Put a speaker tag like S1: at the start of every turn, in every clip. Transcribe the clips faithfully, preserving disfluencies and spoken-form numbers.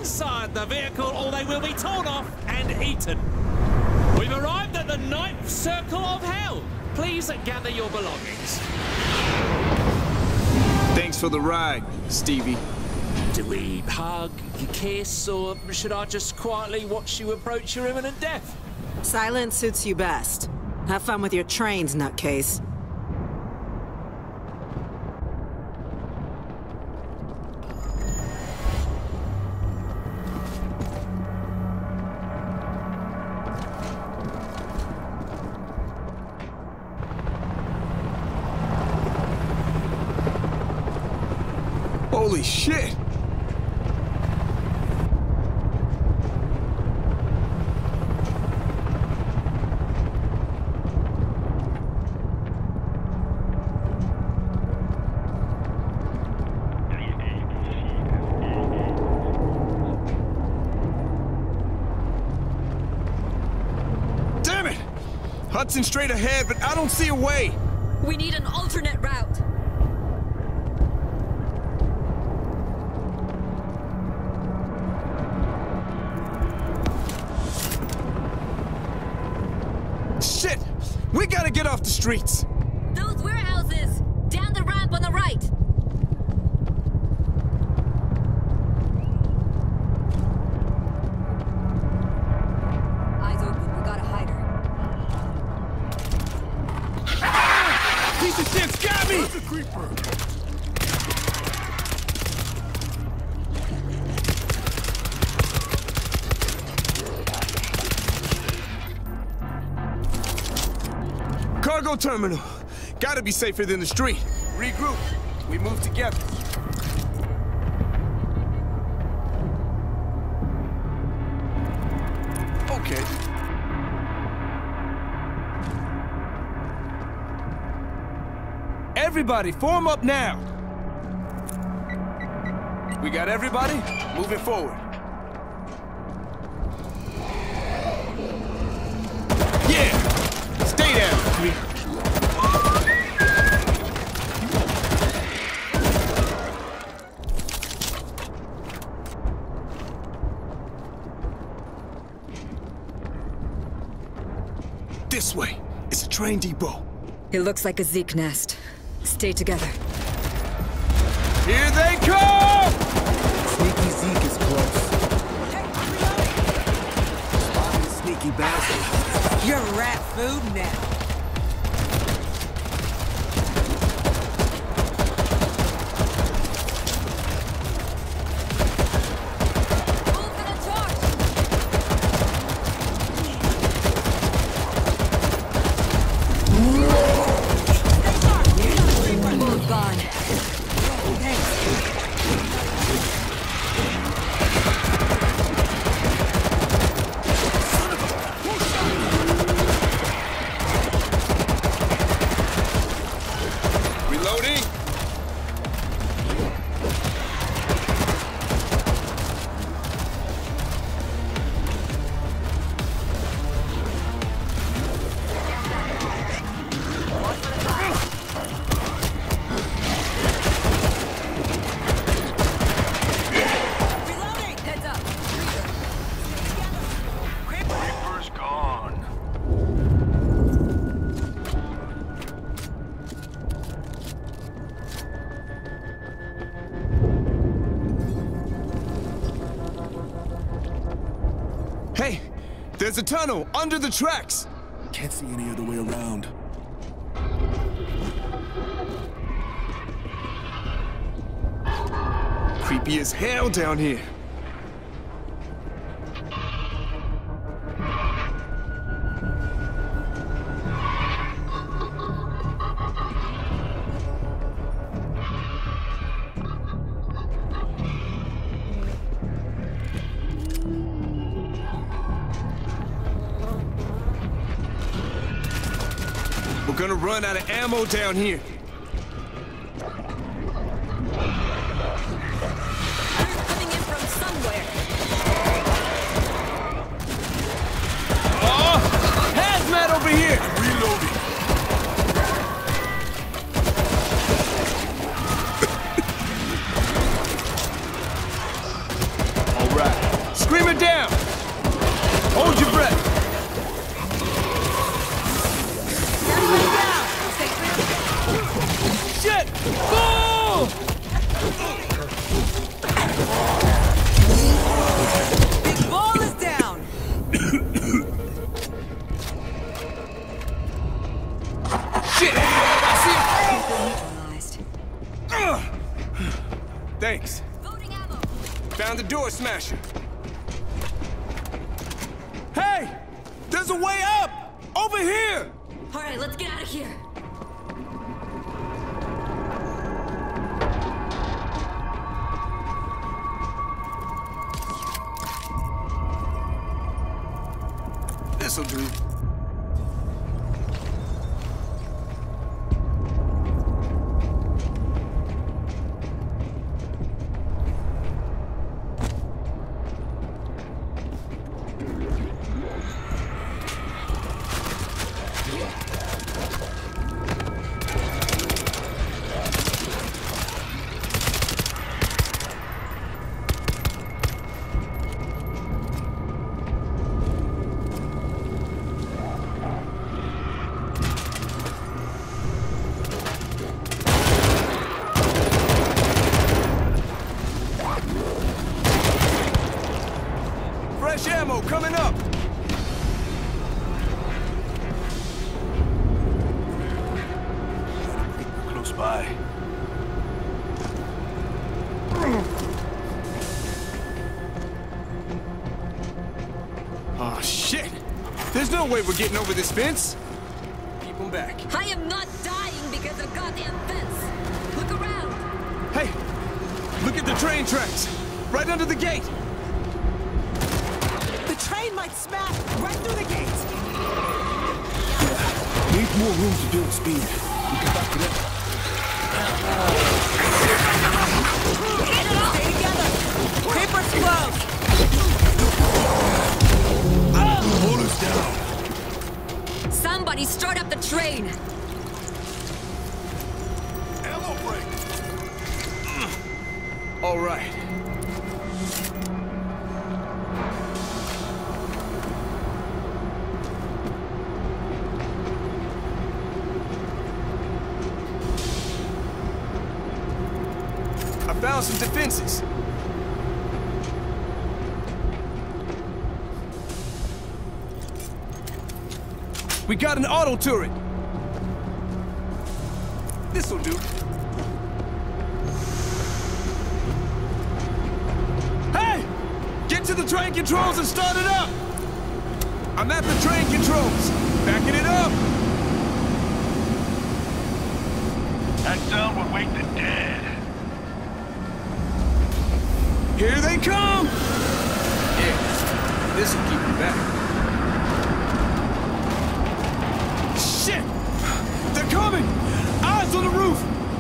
S1: inside the vehicle or they will be torn off and eaten. We've arrived at the ninth circle of hell. Please gather your belongings.
S2: Thanks for the ride, Stevie.
S1: Do we hug, kiss, or should I just quietly watch you approach your imminent death?
S3: Silence suits you best. Have fun with your trains, nutcase.
S2: Holy shit! Damn it! Hudson's straight ahead, but I don't see a way.
S4: We need an alternate route.
S2: Shit! We gotta get off the streets!
S4: Those warehouses! Down the ramp on the right! Eyes open, we gotta hide her.
S2: Piece of shit's got me!
S5: That's a creeper!
S2: Cargo terminal. Gotta be safer than the street. Regroup. We move together. Okay. Everybody, form up now. We got everybody? Moving forward. Yeah! Stay down, creep. This way. It's a train depot.
S4: It looks like a Zeke nest. Stay together.
S2: Here they come!
S5: Sneaky Zeke is close. Spotted sneaky bastard.
S3: You're rat food now.
S2: Hey, there's a tunnel under the tracks.
S5: Can't see any other way around.
S2: Creepy as hell down here. We're gonna run out of ammo down here.
S4: Coming in from somewhere.
S2: Oh! Hazmat over here!
S5: Reloading.
S2: All right. Shit! Oh!
S3: Big ball is down!
S2: Shit! I
S4: Neutralized.
S2: see it! Thanks.
S4: Loading ammo.
S2: Found the door smasher. Hey! There's a way up! Over here!
S4: All right, let's get out of here.
S2: This'll do. Fresh ammo coming up!
S5: Close by.
S2: Oh, shit! There's no way we're getting over this fence! Keep them back.
S4: I am not dying because of goddamn fence. Look around.
S2: Hey! Look at the train tracks! Right under the gate!
S3: The train might smash right through the gate!
S5: Need more room to build speed. We can back it up.
S3: Stay together! Paper's close!
S5: Hold us down.
S4: Somebody start up the train.
S5: Ammo break.
S2: All right. I found some defenses. We got an auto turret. This'll do. Hey! Get to the train controls and start it up! I'm at the train controls. Backing it up.
S6: That sound would wake the dead.
S2: Here they come! Yeah, this'll keep them back. Shit! They're coming! Eyes on the roof!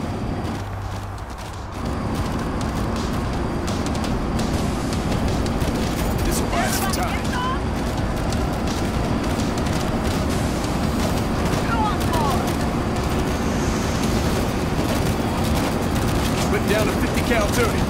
S2: This'll buy some time. Slip down a fifty cal turret.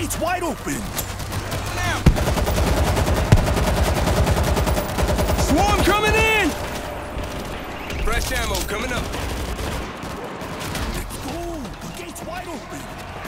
S5: gate's wide open!
S2: Now! Swarm coming in! Fresh ammo coming up.
S5: Let's go! The gate's wide open!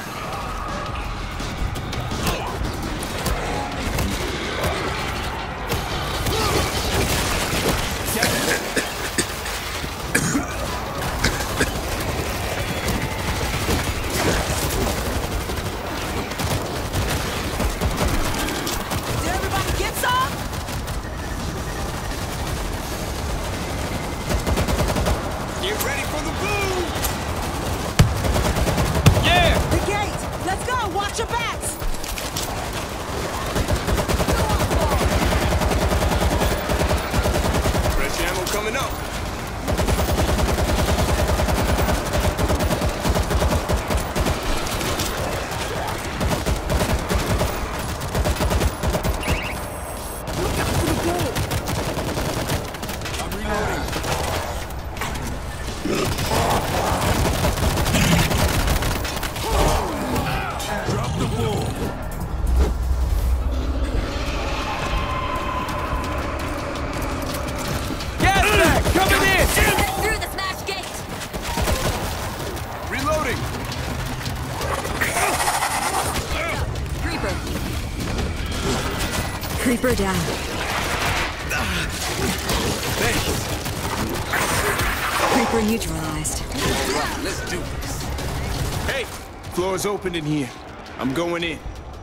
S4: Creeper down.
S2: Thanks.
S4: Creeper neutralized.
S2: Right, let's do this. Hey, floor's open in here. I'm going in.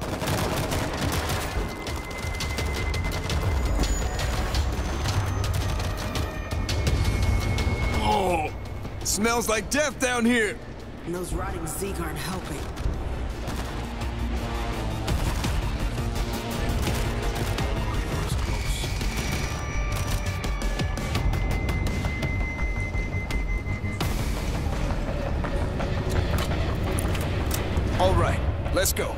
S2: Oh, smells like death down here.
S3: And those rotting Zeke aren't helping.
S2: All right, let's go.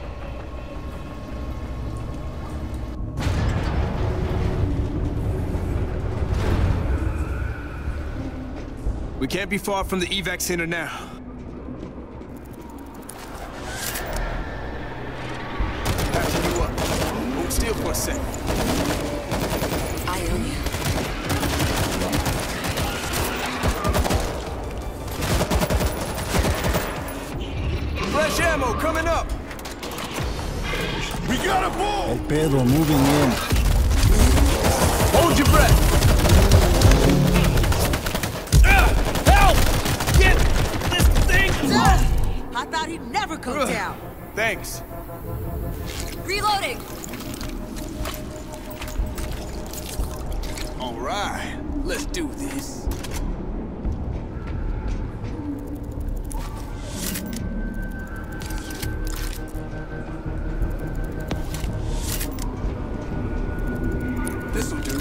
S2: We can't be far from the evac center now. Patching you up. Hold still for a sec.
S4: I owe you.
S2: Fresh ammo coming up.
S5: We got a ball!
S7: El Pedro moving in.
S2: Hold your breath. Ah, help! Get this thing off!
S3: I thought he'd never go
S2: Ugh.
S3: down.
S2: Thanks.
S4: Reloading.
S2: All right, let's do this. This'll do.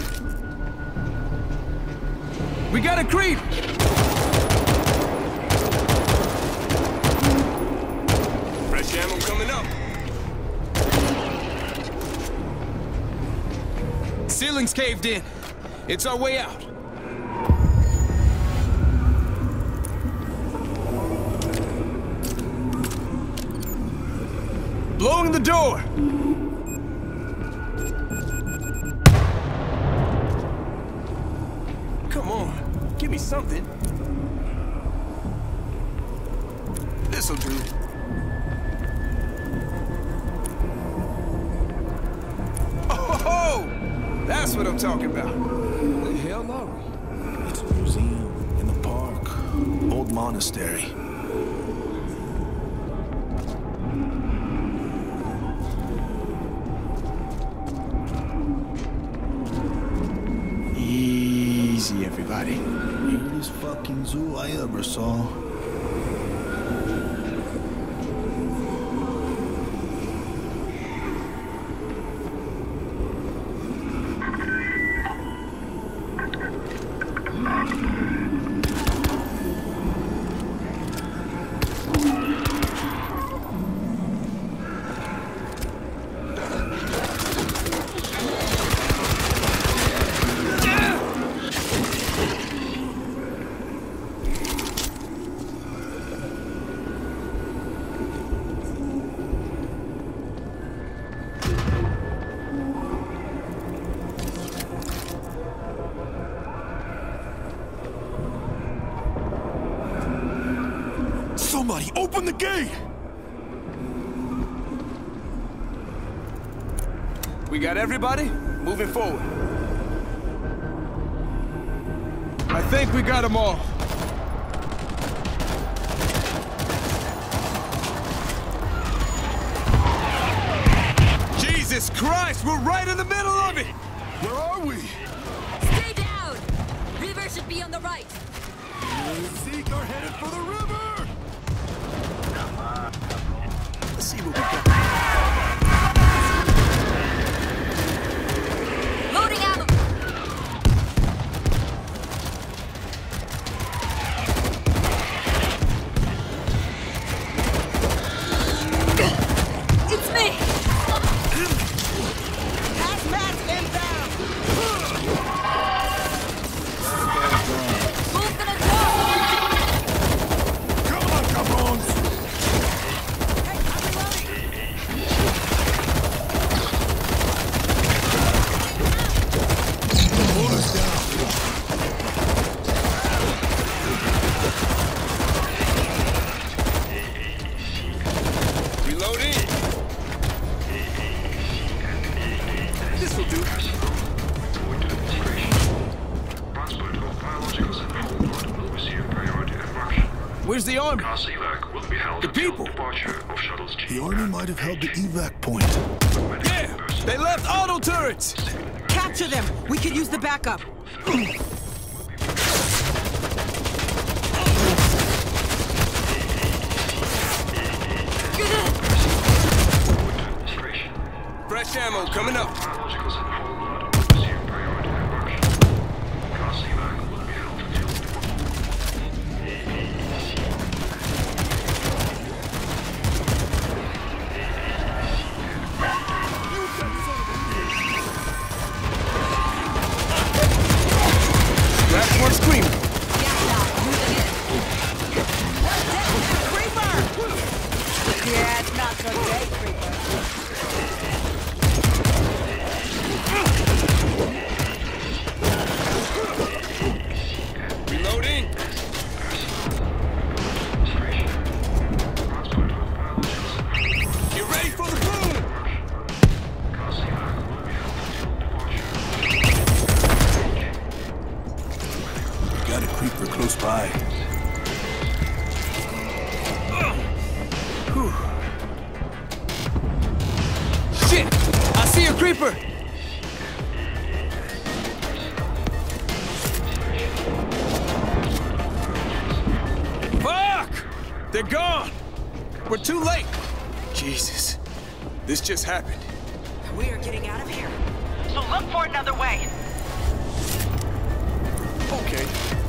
S2: We got a creep! Fresh ammo coming up. Ceiling's caved in. It's our way out. Blowing the door! Come on, give me something. This'll do. Oh, that's what I'm talking about. The hell are we?
S5: It's a museum in the park. Old monastery.
S2: Easy, everybody.
S7: Weirdest fucking zoo I ever saw.
S5: Somebody, open the gate!
S2: We got everybody moving forward. I think we got them all. Jesus Christ, we're right in the middle of it!
S5: Where are we?
S4: Stay down! River should be on the right.
S5: Zeke are headed for the river! Let's see what we got.
S4: Loading ammo! It's me!
S3: Hazmat's inbound!
S4: Who's gonna talk?
S5: Come on, cabrones!
S3: Hey, I'm reloading!
S5: Hold us down.
S2: Reloading. This'll do.
S8: Transport of biologicals and Hollywood will receive priority attraction.
S2: Where's the army?
S8: Mass evac will be held
S2: The
S8: until
S2: people.
S8: departure of shuttles G.
S5: The army might have held the evac point.
S2: Yeah, they left auto turrets.
S3: Capture them! We could use the backup!
S2: Fresh ammo coming up.
S8: Biologicals and Hollywood will receive priority attraction. Mass evac will be held until
S2: Last one screaming.
S3: Creeper! Yeah, it's not so great, Creeper.
S2: Reloading. Get ready for the boom.
S5: Got a creeper close by.
S2: Shit! I see a creeper. Fuck! They're gone. We're too late. Jesus, this just happened.
S3: We are getting out of here.
S9: So look for another way.
S2: Okay.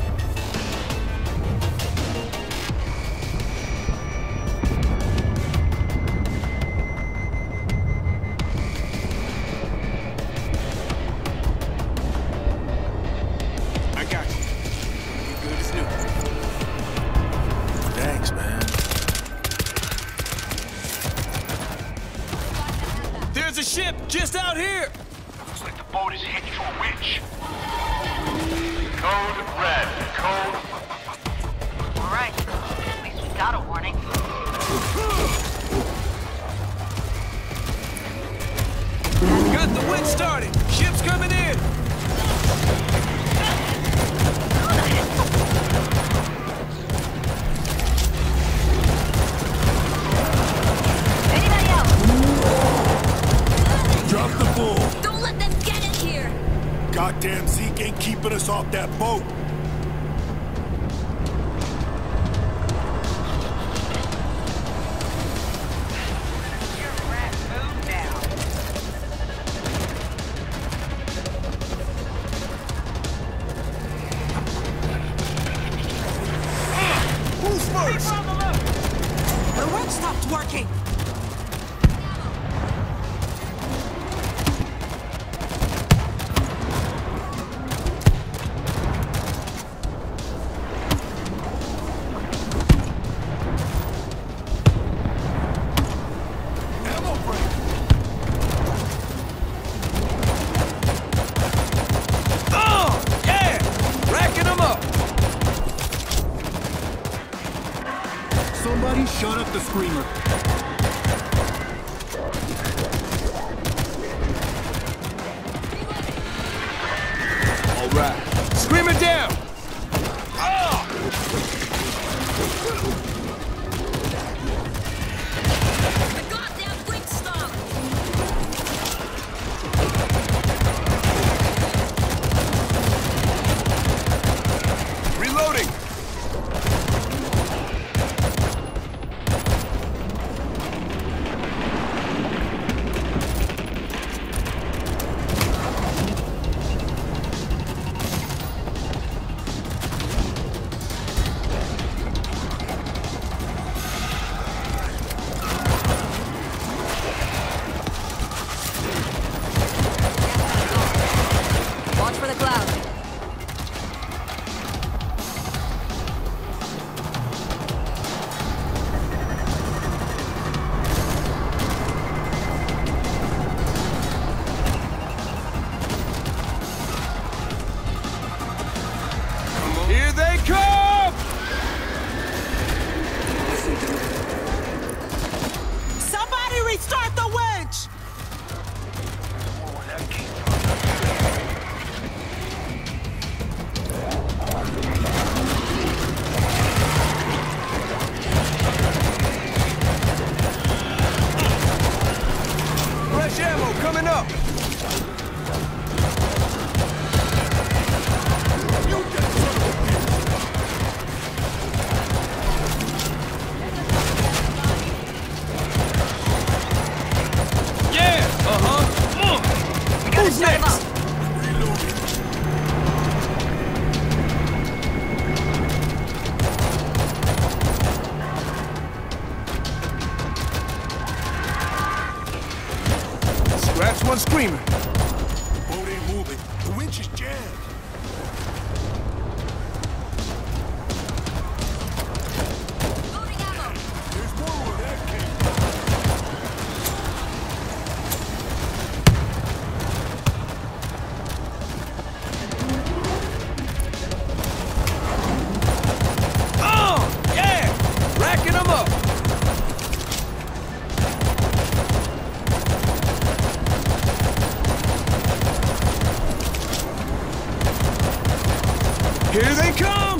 S2: I got you. You good as new.
S5: Thanks, man.
S2: There's a ship just out here.
S6: Looks like the boat is heading for a winch. Code red. Code.
S9: All right. At least we got a warning.
S2: Got the wind started. Ship's coming in.
S4: Anybody else?
S5: Drop the bull.
S4: Don't let them get in here!
S5: Goddamn Zeke ain't keeping us off that boat.
S9: Your rat move now.
S2: Who's first?
S3: The watch stopped working!
S5: Ammo break.
S2: Oh, yeah! Racking them up.
S7: somebody shut up the screamer.
S2: All right. Screamer down! Ah!
S4: The goddamn quick stop!
S2: Reloading!
S4: Watch for the cloud.
S2: Here they come!
S3: Somebody restart the winch!
S2: Fresh ammo coming up! Yeah! Uh-huh! Who's next? Scratch one screamer.
S5: Boat ain't moving. The winch is jammed.
S4: Loading ammo.
S5: There's more where that came.
S2: Oh! Yeah! Racking them up! Here they come!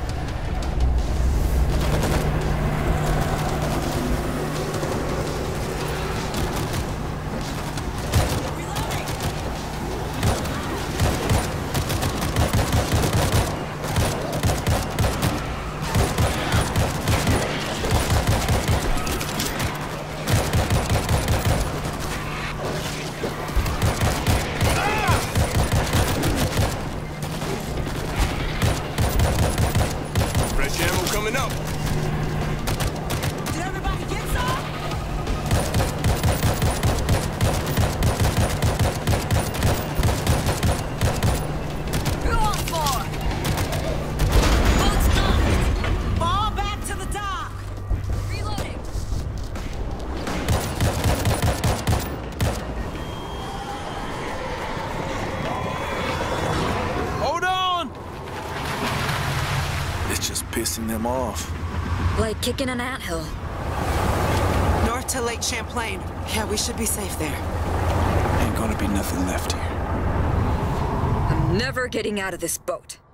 S2: Fresh ammo coming up.
S3: Did everybody get some?
S4: Who on four? Boat stopped.
S3: Fall back to the dock!
S4: Reloading.
S2: Hold on!
S5: It's just pissing them off.
S4: Like kicking an anthill.
S3: North to Lake Champlain. Yeah, we should be safe there.
S5: Ain't gonna be nothing left here.
S4: I'm never getting out of this boat.